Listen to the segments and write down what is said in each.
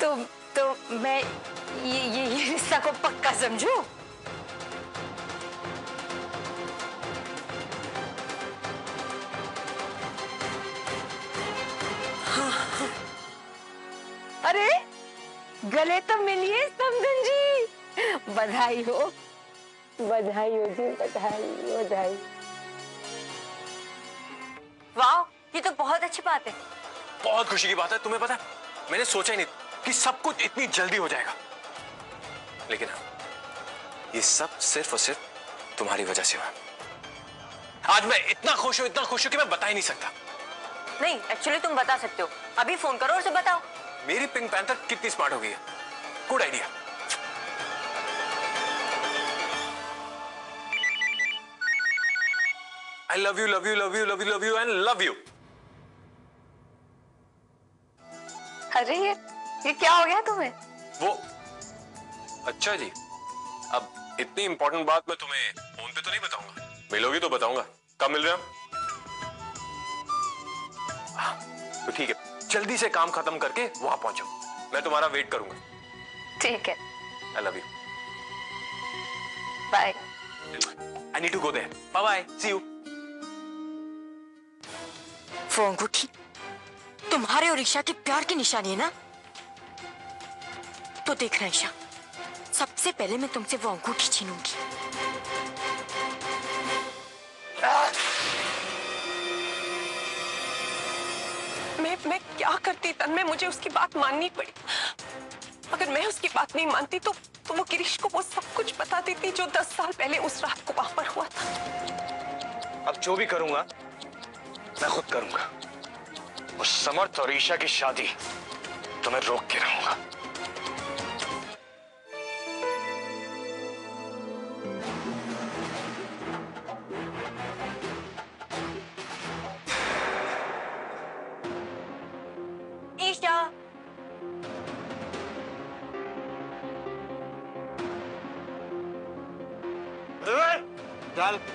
तो मैं ये रिश्ता को पक्का समझूं? अरे गले तो मिलिए समधन जी, बधाई हो जी, बधाई। वाह, ये तो बहुत अच्छी बात है। बहुत खुशी की बात है। तुम्हें पता है, मैंने सोचा ही नहीं कि सब कुछ इतनी जल्दी हो जाएगा, लेकिन ये सब सिर्फ और सिर्फ तुम्हारी वजह से हुआ। आज मैं इतना खुश हूं कि मैं बता ही नहीं सकता। नहीं, एक्चुअली तुम बता सकते हो। अभी फोन करो और उसे बताओ। मेरी पिंक पैंथर कितनी स्मार्ट हो गई है। Good idea. I love you and love you. अरे ये क्या हो गया तुम्हें? वो अच्छा जी, अब इतनी इंपॉर्टेंट बात मैं तुम्हें फोन पे तो नहीं बताऊंगा, मिलोगी तो बताऊंगा। कब मिल रहे हैं हम? तो ठीक है, जल्दी से काम खत्म करके वहां पहुंचो, मैं तुम्हारा वेट करूंगा। ठीक है। I love you. Bye. I need to go there. Bye bye, see you. वो अंगूठी तुम्हारे और ईशा के प्यार की निशानी है ना? तो देख रहा ईशा, सबसे पहले मैं तुमसे वो अंगूठी छीनूंगी। मैं क्या करती तन्मय, मुझे उसकी बात माननी पड़ी। अगर मैं उसकी बात नहीं मानती तो वो गिरीश को वो सब कुछ बता देती जो 10 साल पहले उस रात को वहां पर हुआ था। अब जो भी करूंगा मैं खुद करूंगा। उस समर्थ और ईशा की शादी तो मैं रोक के रहूंगा। ईशा, चल।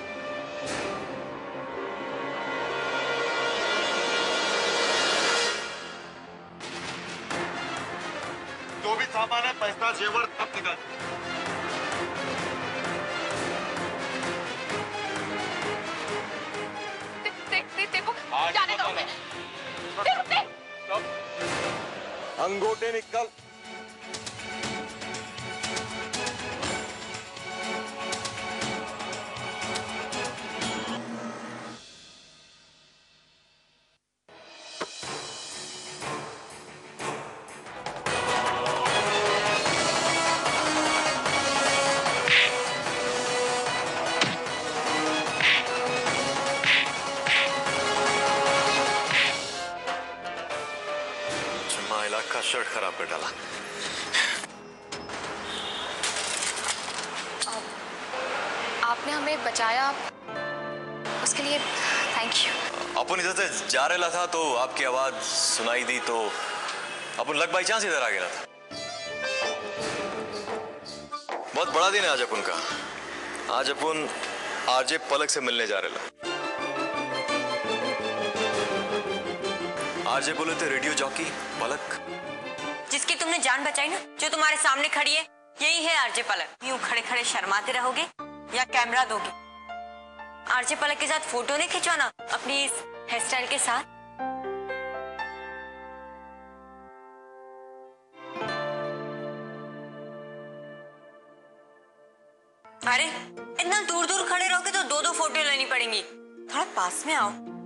जो भी सामान है, पैसा जेवर सब निकाल। देखो जाने दो मुझे। अंगूठे निकल। का शर्ट खराब कर डाला। आपने हमें बचाया, उसके लिए थैंक यू। अपन इधर से जा रहा था तो आपकी आवाज सुनाई दी तो अपन लग बाई चांस इधर आ गया था। बहुत बड़ा दिन है आज अपन का। आज अपन आरजे पलक से मिलने जा रहे थे। आरजे बोले थे रेडियो जॉकी पलक, जिसकी तुमने जान बचाई ना, जो तुम्हारे सामने खड़ी है, यही है आरजे पलक। यूं खड़े खड़े शर्माते रहोगे या कैमरा दोगे? आरजे पलक के साथ फोटो नहीं खिंचवाना अपनी इस हेयर स्टाइल के साथ? अरे इतना दूर दूर खड़े रहोगे तो दो दो फोटो लेनी पड़ेंगी। थोड़ा पास में आओ।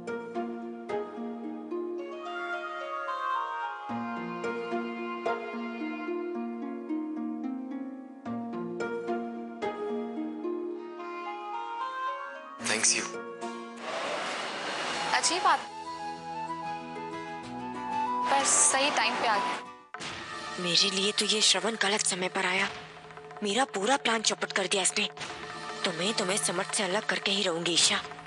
Thanks you. अच्छी बात, पर सही टाइम पे आ गया। मेरे लिए तो ये श्रवण गलत समय पर आया। मेरा पूरा प्लान चौपट कर दिया इसने। तुम्हें समर्थ से अलग करके ही रहूंगी ईशा।